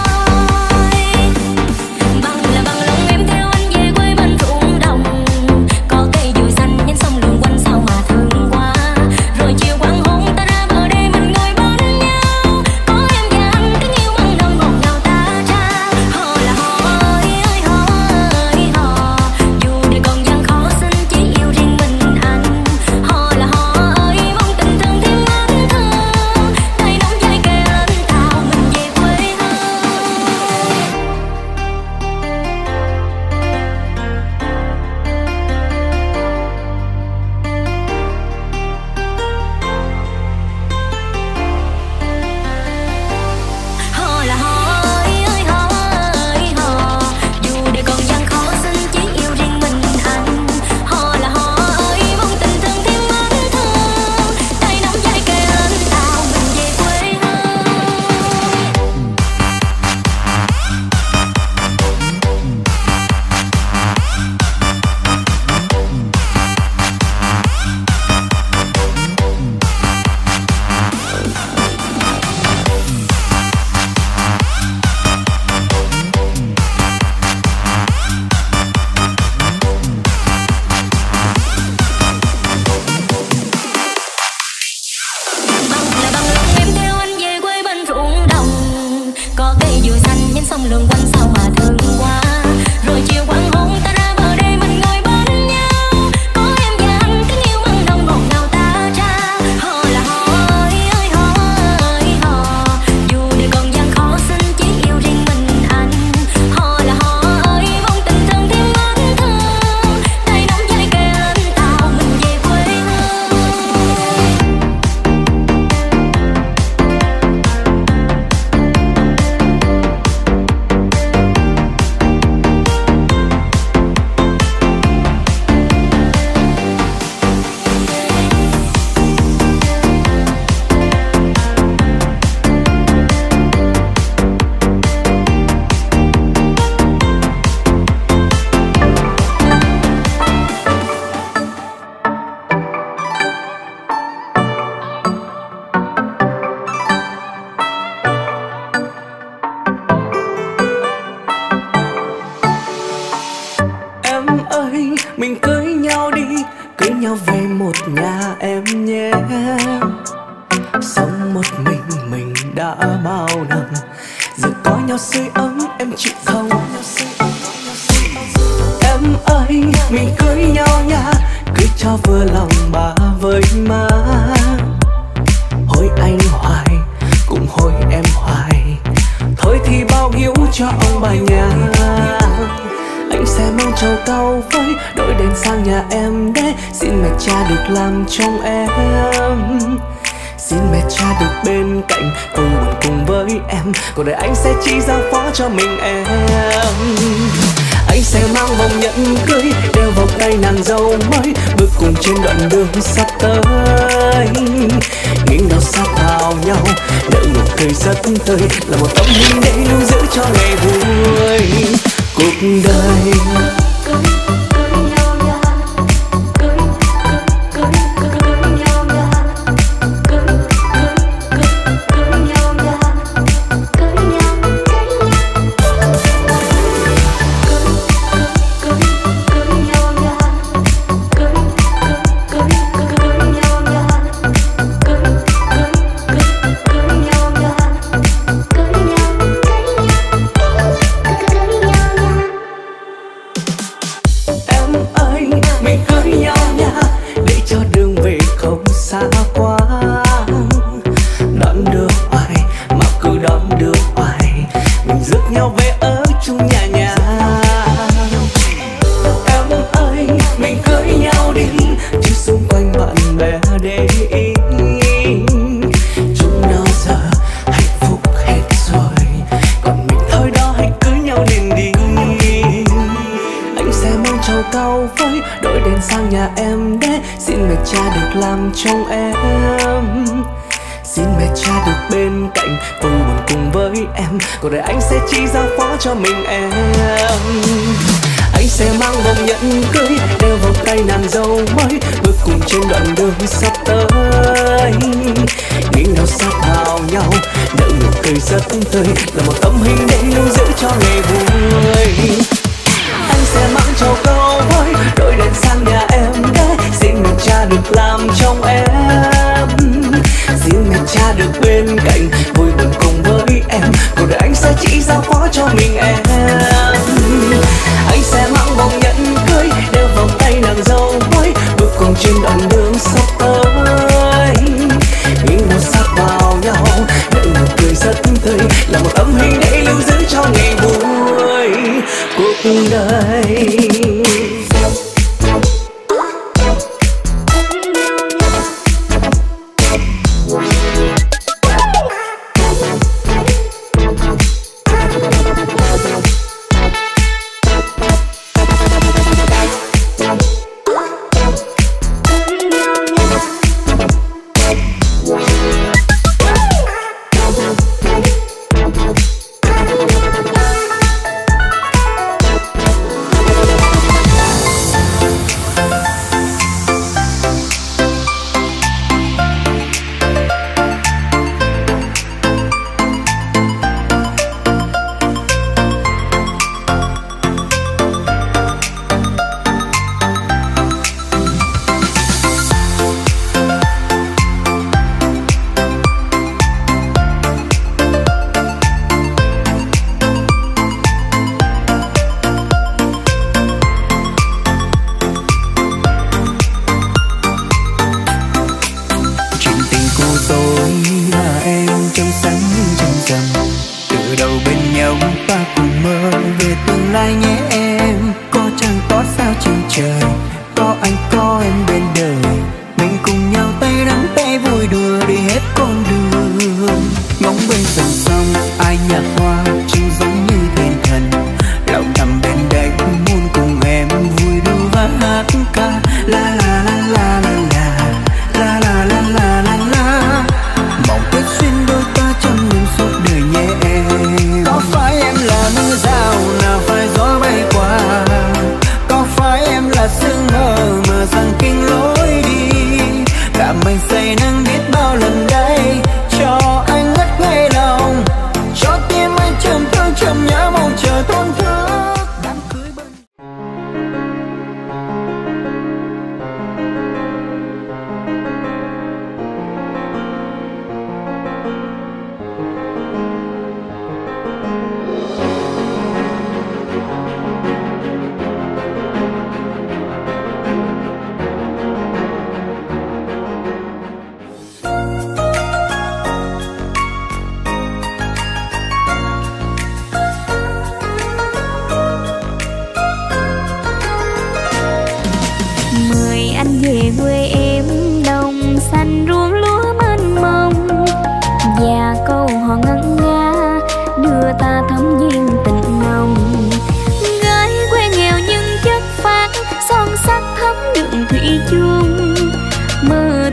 ơi. Bằng là bằng lòng em theo anh về quê bên ruộng đồng. Có cây dừa xanh nhánh sông lượn quanh sao mà thương quá. Rồi chiều quang hôn ta ra bờ đê mình ngồi bên nhau. Có em và anh tình yêu mặn nồng ngọt ngào ta trao. Họ là họ ơi ơi họ ơi họ, dù để còn gian khó xin chỉ yêu riêng mình anh. Họ là họ ơi mong tình thương thêm mến thương, tay nắm tay kề bên tao mình về quê hương. Họ là họ ơi ơi họ ơi họ, dù để còn gian khó xin chỉ yêu riêng mình anh. Họ là họ ơi mong tình thương thêm mến thương, tay nắm tay kề bên tao mình về quê hương. Bằng là bằng lòng em theo anh về quê bên ruộng đồng. Có cây dừa xanh nhánh sông lượn quanh sao mà thương quá. Rồi chiều quang hôn ta ra bờ đê mình ngồi bên nhau. Có em và anh tình yêu mặn nồng ngọt ngào ta trao. Họ là họ ơi ơi họ ơi họ, dù để còn gian khó xin chỉ yêu riêng mình anh. Họ là họ ơi mong tình thương thêm mến thương, tay nắm tay kề bên tao mình về quê hương. về một nhà em nhé. Sống một mình mình đã bao năm, giờ có nhau sưởi ấm em chịu không? Em ơi mình cưới nhau nha, cưới cho vừa lòng bà với má. Hối anh hoài cũng hối em hoài, thôi thì bao hiếu cho ông bà nhà. Anh sẽ mang trầu cau với đội đèn sang nhà em để xin mẹ cha được làm chồng em. Xin mẹ cha được bên cạnh vui buồn cùng với em, cuộc đời anh sẽ chỉ giao phó cho mình em. Anh sẽ mang vòng nhẫn cưới đeo vào tay nàng dâu mới, bước cùng trên đoạn đường sắp tới. Nghiêng đầu sát vào nhau nở nụ cười rất tươi, là một tấm hình để lưu giữ cho ngày vui cuộc đời. Trong em xin mẹ cha được bên cạnh vui buồn cùng với em, cuộc đời anh sẽ chỉ giao phó cho mình em. Anh sẽ mang vòng nhẫn cưới đeo vào tay nàng dâu mới, bước cùng trên đoạn đường sắp tới. Nghiêng đầu sát vào nhau nở nụ cười rất tươi, là một tấm hình để lưu giữ cho ngày vui. Anh sẽ mang trầu cau với đội đèn sang nhà em để xin mẹ cha được làm chồng em. Xin mẹ cha được bên cạnh vui buồn cùng với em, cuộc đời anh sẽ chỉ giao phó cho mình em. Anh sẽ mang vòng nhẫn cưới đeo vào tay nàng dâu mới, bước cùng trên đoạn đường sắp tới. Nghiêng đầu sát vào nhau nở nụ cười rất tươi, là một tấm hình để lưu giữ cho ngày vui cuộc đời.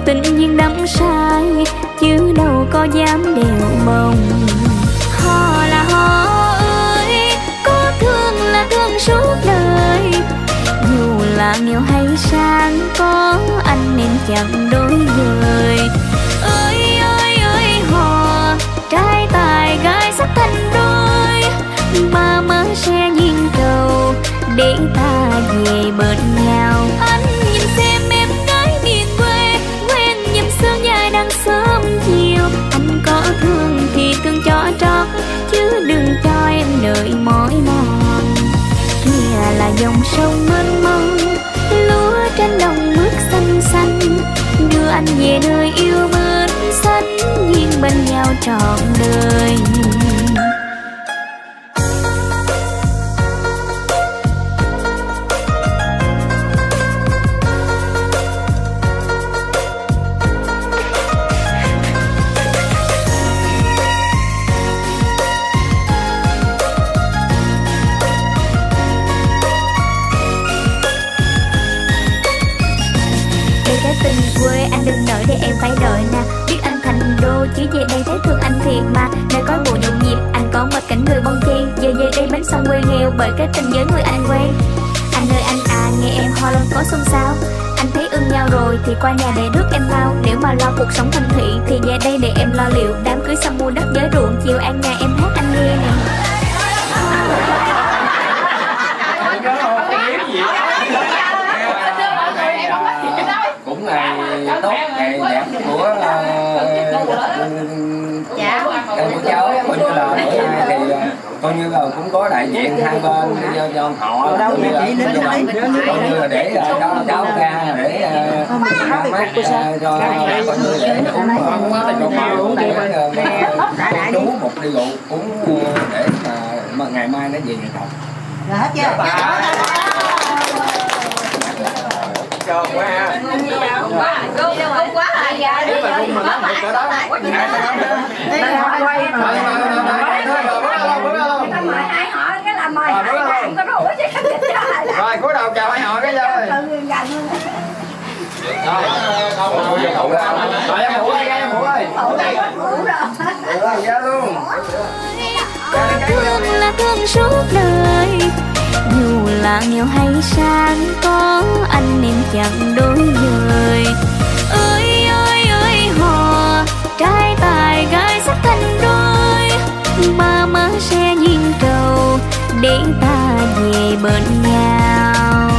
tình duyên đắm say, chứ đâu có dám đeo bồng. Họ là họ ơi, có thương là thương suốt đời. Dù là nghèo hay sang, có anh nên chẳng đổi dời. Ơi ơi ơi họ, trai tài gái sắc thành đôi. Ba má sẽ duyên cầu, để ta về bên nhau. Anh nhìn xem em gái miền quê, quen nhầm sương dài đang sớm chiều. Anh có thương thì thương cho trót, chứ đừng cho em đợi mỏi mòn. Kia là dòng sông mênh mông, lúa trên đồng mướt xanh xanh. Đưa anh về nơi yêu mến xanh, duyên bên nhau trọn đời. Anh đừng nỡ để em phải đợi nè, biết anh thành đô chỉ về đây thấy thương anh thiệt mà. Nơi có buồn nhộn nhịp anh có một cảnh người bon chen, giờ về đây bánh sông quê nghèo bởi cái tình với người anh quen. Anh ơi anh à, nghe em ho lên có xôn xao. Anh thấy ưng nhau rồi thì qua nhà để rước em mau. Nếu mà lo cuộc sống thành thị thì về đây để em lo liệu. Đám cưới xong mua đất với ruộng, chiều an nhà em hát anh nghe nè. Cũng ngày tốt, ngày đẹp của dạ của cháu, coi như là bữa nay thì coi như là cũng có đại diện hai bên cho cho họ, coi như là coi như là để đó cháu ra để mát cho coi như để cúng cho chú một ly rượu cúng để mà ngày mai nó về nhà chồng. Rồi hết chưa? Trời quá ha. Quá, cơm cơm quá à. Nếu mà cung mà nó một cái đó. Đây là quay mà. Mời ai họ cái là mời ai không có rủ chứ không biết trời. Rồi cúi đầu chào ai họ cái rồi. Rồi, không giờ phụ ra. Rồi em phụ ơi, em phụ ơi. Phụ đây, phụ rồi. Rồi ra luôn. Thương là thương suốt đời. Dù là nghèo hay sang, có anh nên chẳng đổi dời. Ơi ơi ơi họ, trai tài gái sắc thành đôi. Ba má sẽ duyên cầu, để ta về bên nhau.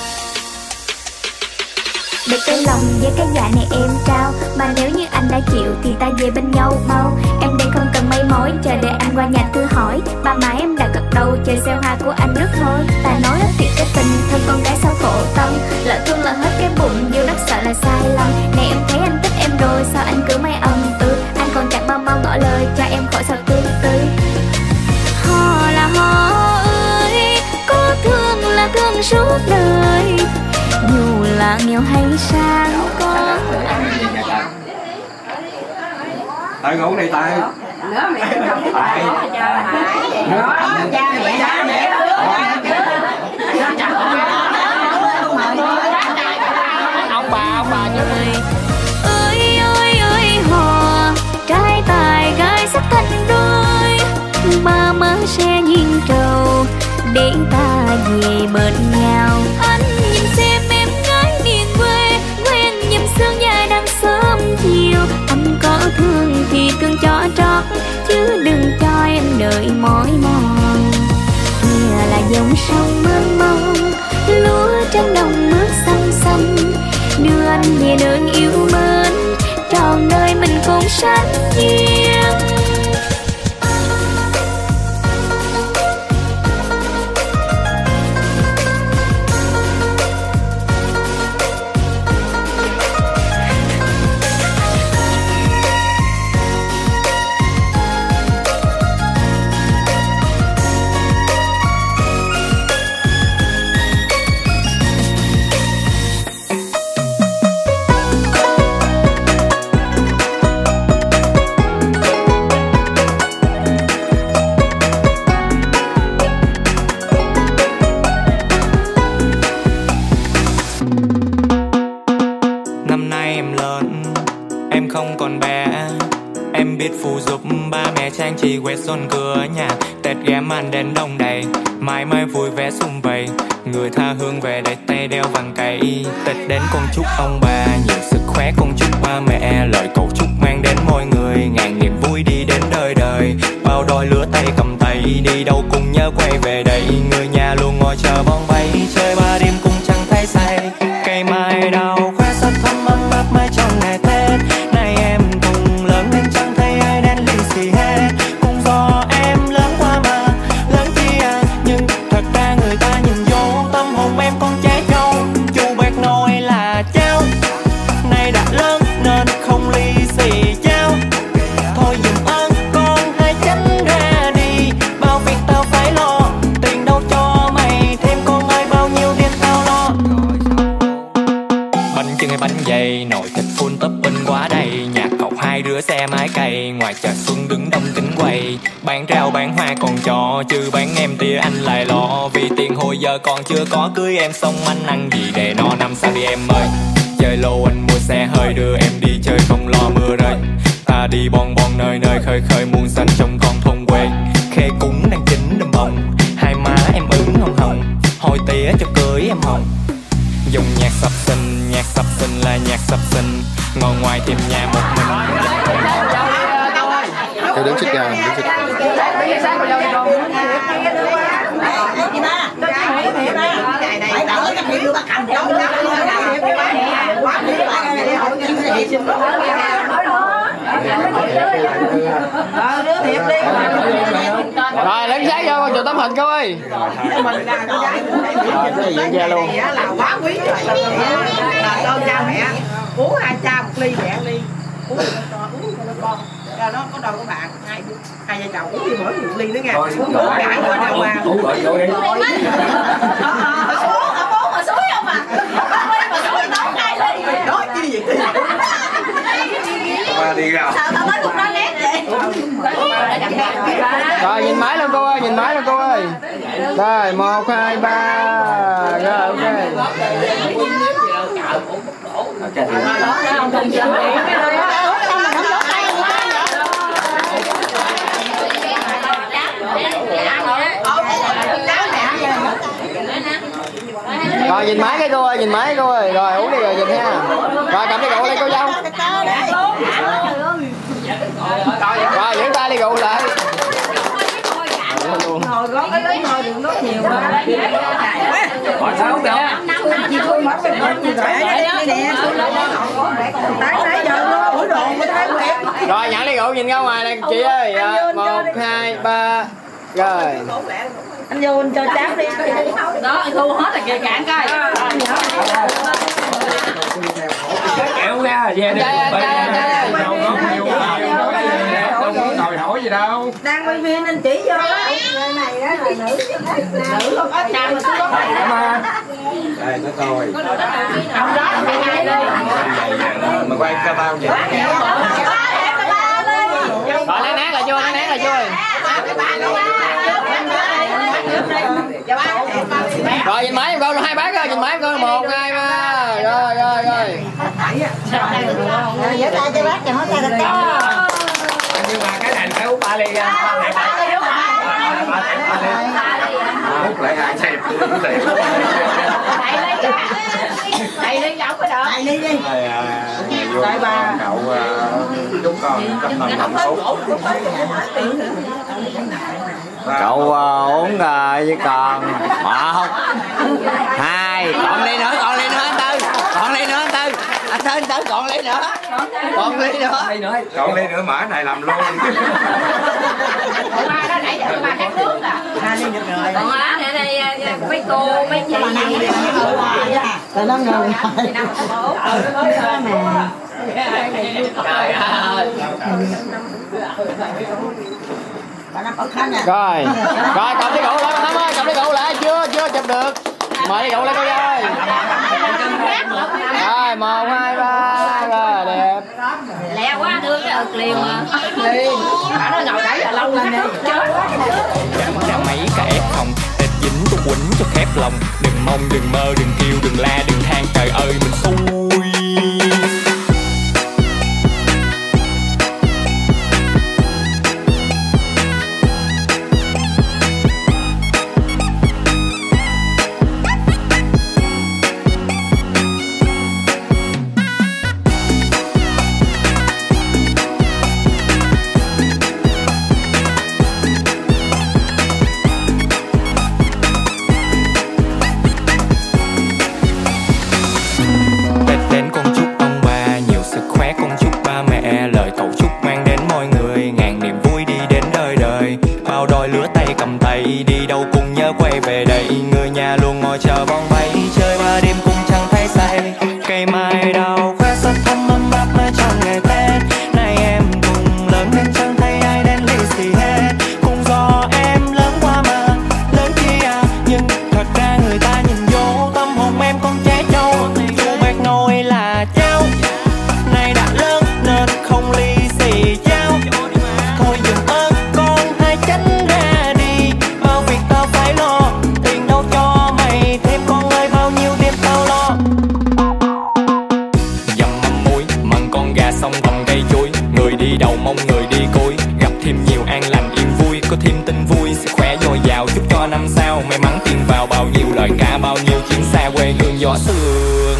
Để cái lòng với cái dạ này em trao, mà nếu như anh đã chịu thì ta về bên nhau mau. Em đây không cần mấy mối, chờ để anh qua nhà thử hỏi. Ba má em đã gật đầu, chờ xeo hoa của anh rất thôi. Ta nói hết thiệt cái tình, thân con gái sao khổ tâm. Lỡ thương là hết cái bụng, yêu đất sợ là sai lầm. Này em thấy anh thích em rồi, sao anh cứ mây ầm ừ. Anh còn chẳng bao mau ngỏ lời, cho em khỏi sao tươi tươi. Họ là họ ơi, có thương là thương suốt đời. Dù là nghèo hay sang, có anh. Tại ngủ này tại nữa mẹ không biết tại cha mẹ đó cha mẹ cha mẹ ông bà ông bà như ơi ơi ơi ơi họ, trai tài gái sắc thành đôi. Ba má sẽ duyên cầu, để ta về bên nhau. Anh nhìn xem em gái miền quê, quen nhầm sương dài đang sớm chiều. Anh có thương thì thương cho trót, chứ đừng cho em đợi mỏi mòn. Kia là dòng sông mênh mông, lúa trên đồng mướt xanh xanh. Đưa anh về nơi yêu mến, trọn đời mình cùng sánh duyên. lớn, em không còn bé. Em biết phụ giúp ba mẹ trang trí quét dọn cửa nhà. Tết ghé màn đến đông đầy, mãi mãi vui vẻ sum vầy. Người tha hương về đầy tay đeo vàng cày. Tết đến con chúc ông bà nhiều sức khỏe, con chúc ba mẹ lời cầu chúc mang đến mọi người ngàn niềm vui đi đến đời đời. Bao đôi lứa tay cầm tay đi đâu cùng nhớ quay về đây. Người nhà luôn ngồi chờ bóng bay, chơi ba đêm cùng chẳng thấy say. Cây mai đào khoe sắc thắm ấm áp mãi trong ngày Tết. Nay em cùng lớn nên chẳng thấy ai đến lì xì hết. Cũng do em lớn quá mà lớn chi à, nhưng thật ra người ta nhìn vô tâm hồn em con trẻ trâu. Chú bạc nồi là cháu, nay đã lớn nên không ly xì cháu. Thôi dùm ơn con hãy tránh ra đi, bao việc tao phải lo, tiền đâu cho mày thêm con ơi, bao nhiêu tiền tao lo. Bánh chưng hay bánh dày, nồi thịt full topping quá đầy. Nhà cậu hai đứa xe máy cày, ngoài chợ xuân đứng đông kính quầy. Bán rau bán hoa còn cho, chứ bán em tia anh lại lo. Vì tiền hồi giờ còn chưa có, cưới em xong anh ăn gì để no năm sau đi em ơi. Chơi lô anh mua xe hơi đưa em đi chơi không lo mưa rơi. Ta đi bon bon nơi nơi khơi khơi muôn xanh trong con thôn quê. Khê cúng đang chín đùm bông, hai má em ửng hồng hồng. Hồi tía cho cưới em hồng. Dùng nhạc sập sình, nhạc sập sình là nhạc sập sình. Ngồi ngoài tìm nhà một mình. Tôi đứng xích ra, đứng xích ra. Phải đỡ cho chị đưa bác cầm cho nó quá Rồi lấy giấy vô chụp tấm hình cô ơi. Ra luôn. Là quá quý rồi. Là con cha mẹ uống hai cha một ly mẹ ly. Uống cho uống cho con. Ra nó có đâu có bạn hai hai vợ chồng uống đi mỗi một ly nữa nha. Uống đổ cãi qua đâu qua. Uống rồi vô đi. Uống mà suối không à. Mà suối nấu hai ly. Nói chi vậy đi. Qua đi ra. Sao tao nói cũng nói nét vậy. Rồi nhìn máy luôn cô ơi, nhìn máy luôn cô ơi. Rồi một hai ba. Rồi ok. Rồi nhìn máy cái cô ơi, nhìn máy cô ơi. Rồi uống đi rồi nhìn ha. Rồi cầm cái rượu lên cô dâu. Rồi giữ tay đi rượu lại. Ngồi có cái ghế ngồi đừng nói nhiều mà. Rồi sao kìa. Chị tôi mất cái con gì khỏe đây nè. Tán nãy giờ nó buổi đồ mới thấy quen. Rồi nhận ly rượu nhìn ra ngoài nè chị ơi. một hai ba. Rồi. Anh vô anh cho cháu đi. Đó anh thu hết là kìa cạn coi. Kéo ra về đi. Đâu có đòi hỏi gì đâu. Đang quay phim anh chỉ vô. Nơi này đó là nữ nữ không có cha mà có mà. Đây nó coi. Không đó là hai đây. Mà quay ca bao vậy. Rồi lấy nát là chưa, lấy nát là chưa. Rồi nhìn máy em coi hai bác ơi, nhìn máy em coi một hai ba. Rồi rồi rồi. Giơ tay cho bác cho hết tay được. Nhưng mà cái này phải uống ba ly ra. Hút lại hai xem. Thầy ly đâu có được. Thầy ly đi. Tại ba cậu chúc con cấp năm hạnh phúc. Cậu uh, uống uh, với con một hai còn ly nữa, còn ly nữa anh Tư, còn ly nữa anh Tư, anh Tư, anh Tư còn ly nữa, còn ly nữa, còn ly nữa mở này làm luôn. Ba đó nãy giờ ba khát nước à. Hai ly được rồi. Còn lá này đây mấy cô mấy chị gì tao nói ngồi rồi rồi cầm cái rượu lại Năm ơi, cầm cái rượu lại, chưa chưa chụp được, mời cái rượu lại cô ơi. Rồi một hai ba rồi đẹp. Lẹ quá đưa cái ực liền mà liền bà nó ngồi đấy là lâu lên đi chết. Đã mấy cả ép không thịt dính tôi quýnh cho khép lòng. Đừng mong đừng mơ đừng kêu đừng la đừng than trời ơi mình xui. con gà xong vòng cây chuối. Người đi đầu mong người đi cuối, gặp thêm nhiều an lành yên vui, có thêm tin vui sức khỏe dồi dào, chúc cho năm sau may mắn tiền vào bao nhiêu lời cả bao nhiêu chuyến xa quê hương gió sương.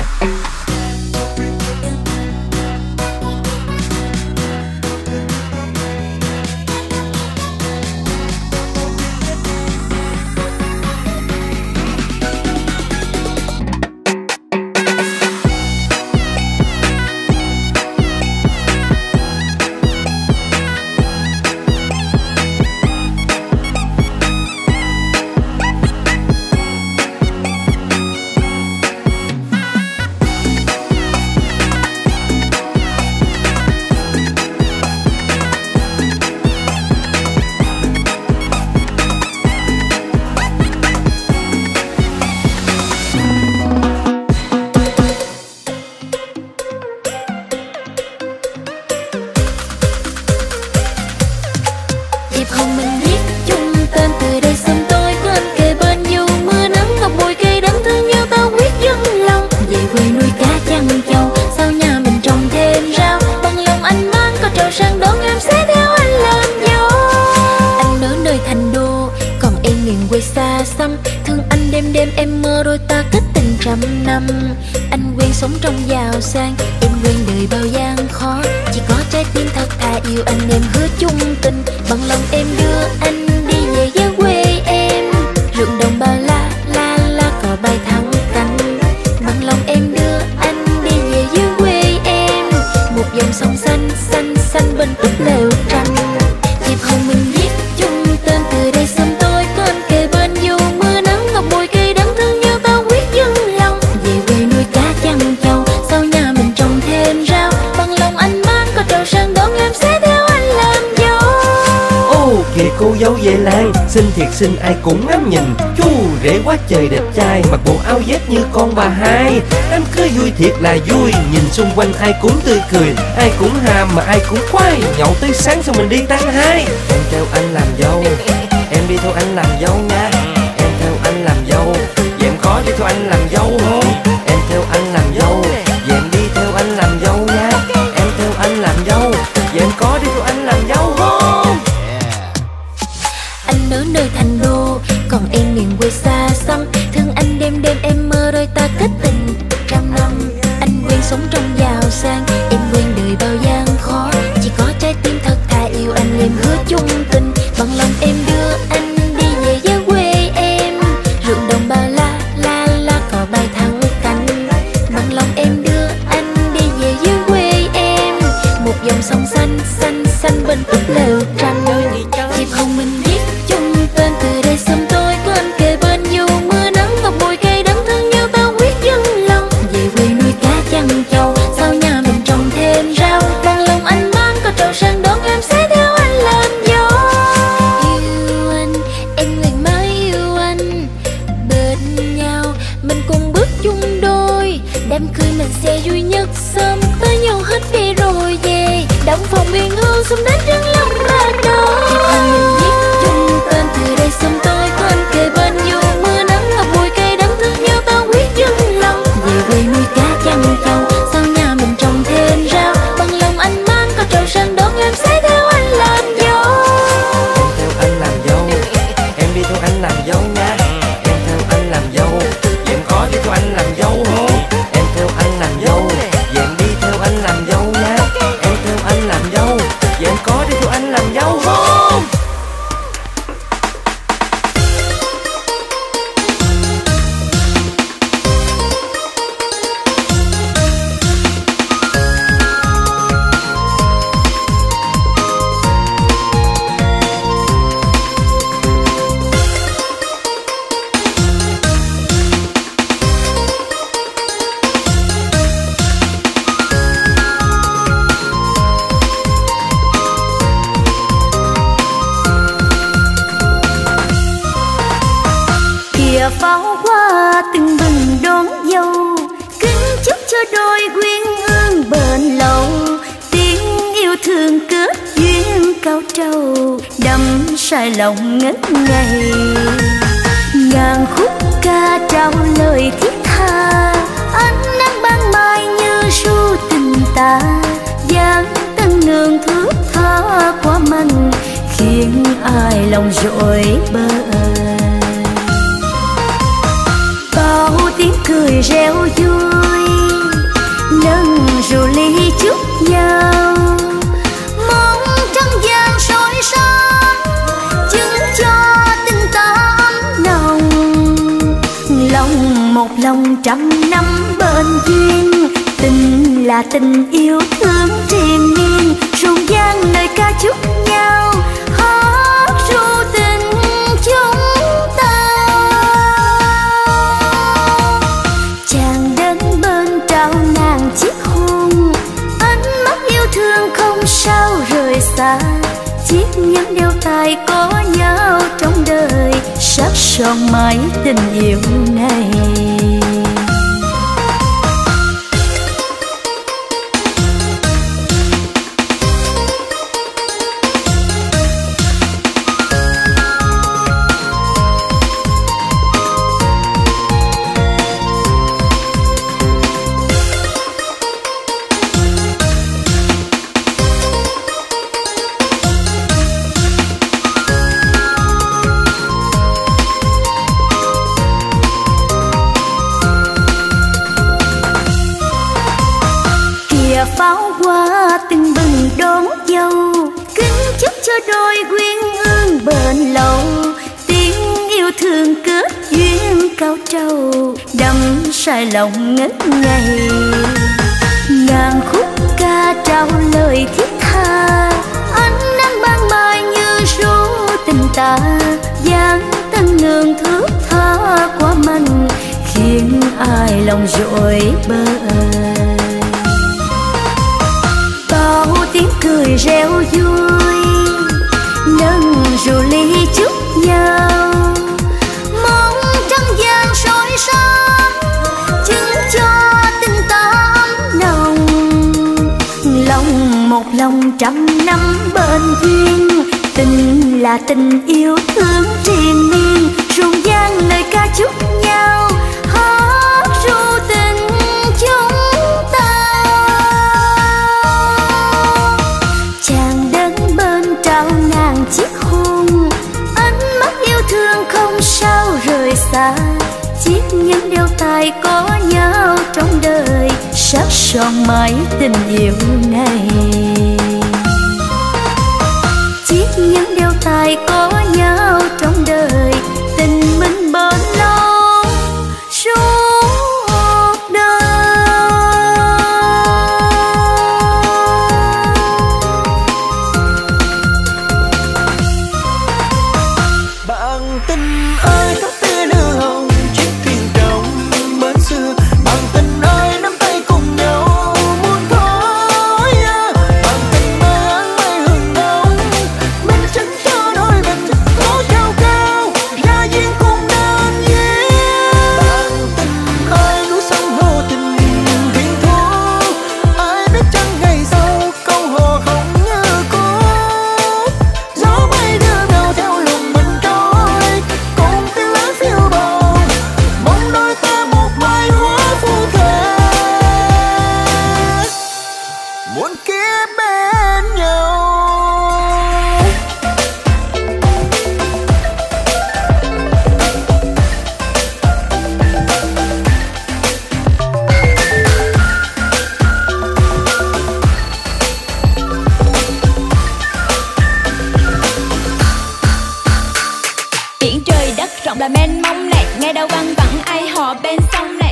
Anh quen sống trong giàu sang, em quen đời bao gian khó. Chỉ có trái tim thật thà yêu anh, em hứa chung tình. Bằng lòng em đưa anh đi về với quê em, ruộng đồng bao la la la cỏ bay thẳng cánh. Bằng lòng em đưa anh đi về với quê em, một dòng sông xanh xanh xanh bên túp lều tranh. Dịp hồng mình viết chung tên, từ đây sớm tối có anh kề bên, dù mưa nắng ngập bụi cây đắng thương nhau tao quyết dâng lòng. Về quê nuôi cá chăn trâu, sau nhà mình trồng thêm rau. Bằng lòng anh mang có trầu sang đón em sẽ theo anh làm dâu. Ô kìa cô dâu về lại, xinh thiệt xinh ai cũng ngắm nhìn. Chú rể quá trời đẹp trai, mặc bộ áo vest như con bà hai. Đám cưới vui thiệt là vui, nhìn xung quanh ai cũng tươi cười, ai cũng ham mà ai cũng khoái. Nhậu tới sáng xong mình đi tăng hai. Em theo anh làm dâu, em đi theo anh làm dâu nha. Em theo anh làm dâu, vậy em có đi theo anh làm dâu không? Em theo anh làm dâu, vậy em đi theo anh làm dâu nha. Em theo anh làm dâu, vậy em có đi theo anh làm dâu không? Anh ở nơi thành đô, còn em miền quê xa xăm. Thương anh đêm đêm em mơ đôi ta kết tình trăm năm. Anh quen sống trong giàu sang, em quen đời bao gian khó. Chỉ có trái tim thật thà yêu anh, em hứa chung tình. Bằng lòng em đưa anh đi về với quê em, ruộng đồng bao la la la cỏ bay thẳng cánh. Bằng lòng em đưa anh đi về với quê em, một dòng sông xanh xanh xanh bên túp lều tranh. Dịp hồng mình viết chung tên, từ đây sớm tối có anh kề bên, dù mưa nắng ngập bụi cây đắng thương nhau tao quyết dâng lòng. Về quê nuôi cá chăn trâu, sau nhà mình trồng thêm rau. Bằng lòng anh mang có trầu sang đón em sẽ theo anh làm dâu. Yêu anh, em nguyện mãi yêu anh, bên nhau mình cùng bước chung đôi. Đám cưới mình sẽ vui nhất, sớm tới nhau hết đi rồi về. Đóng phòng yên hương xuống đến rừng lòng ba đôi. Dịp hồng mình viết chung tên, từ đây sớm tối có anh kề bên, dù mưa nắng ngập bụi cây đắng thương nhau tao quyết dâng lòng. Về quê nuôi cá chăn trâu, sau nhà mình trồng thêm rau. Bằng lòng anh mang có trầu sang đón em sẽ theo anh làm dâu. Em theo anh làm dâu, em đi theo anh làm dâu nha. Em theo anh làm dâu, vậy em có đi theo anh làm dâu không? Em theo anh làm dâu, vậy em đi theo anh làm dâu nha. Em theo anh làm dâu, vậy em có đi theo anh làm dâu không? Kìa pháo hoa từng bừng đón dâu, kính chúc cho đôi quyến ương bền lâu. Tiếng yêu thương kết duyên cao trầu, đắm say lòng ngất ngây. Ngàn khúc ca trao lời thiết tha, ánh nắng ban mai như ru tình ta. ai lòng rối bời. Bao tiếng cười reo vui nâng rượu ly chúc nhau, mong trăng vàng soi sáng chứng cho tình ta ấm nồng. Lòng một lòng trăm năm bên duyên, tình là tình yêu thương triền miên, rộn ràng lời ca chúc nhau hát ru tình chúng ta. Chàng đến bên trao ngàn chiếc hôn, ánh mắt yêu thương không sao rời xa, chiếc nhẫn đeo tay có nhau trong đời, sắc son mãi tình yêu này. Pháo hoa từng bừng đón dâu, kính chúc cho đôi quyến ương bền lâu, tiếng yêu thương kết duyên cao trầu, đắm say lòng ngất ngây. Ngàn khúc ca trao lời thiết tha, ánh nắng ban mai như ru tình ta, dáng tân nương thước tha quá mạnh, khiến ai lòng rối bời. Bao tiếng cười reo vui nâng rượu ly chúc nhau, mong trăng vàng soi sáng chứng cho tình ta ấm nồng. Lòng một lòng trăm năm bên duyên, tình là tình yêu thương triền miên, rộn ràng lời ca chúc nhau hát ru tình chúng ta. Chàng đến bên trao ngàn chiếc hôn, ánh mắt yêu thương không sao rời xa, chiếc nhẫn đeo tay có nhau trong đời, sắc son mãi tình yêu này. Chiếc nhẫn đeo tay có nhau trong đời, tình mình bền lâu suốt đời. Bạn tình ơi có tia nở hồng chiếc thuyền trong bến xưa, bạn tình ơi nắm tay cùng nhau muốn thôi. Bạn tình mơ áng mây hừng đông, bên chân cho đôi bên có treo cao ra duyên cùng đơn duyên. Bạn tình ơi núi sông hồ tình huyền thu, ai biết chăng ngày sau câu hò không như cũ. Gió bay đưa nhau theo lòng mình trôi, cùng tiếng lá phiêu bầu, mong đôi ta một mai hóa phù thể, muốn kiếp bên nhau. Biển trời đất rộng là mênh mông này, nghe đâu văng vẳng ai hò bên sông này.